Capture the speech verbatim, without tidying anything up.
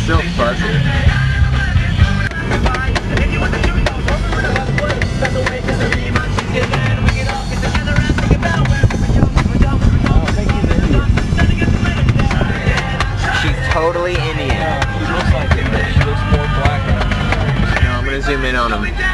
so fuzzy. She's totally Indian. She looks like it, but she looks more black. No, I'm gonna zoom in on him.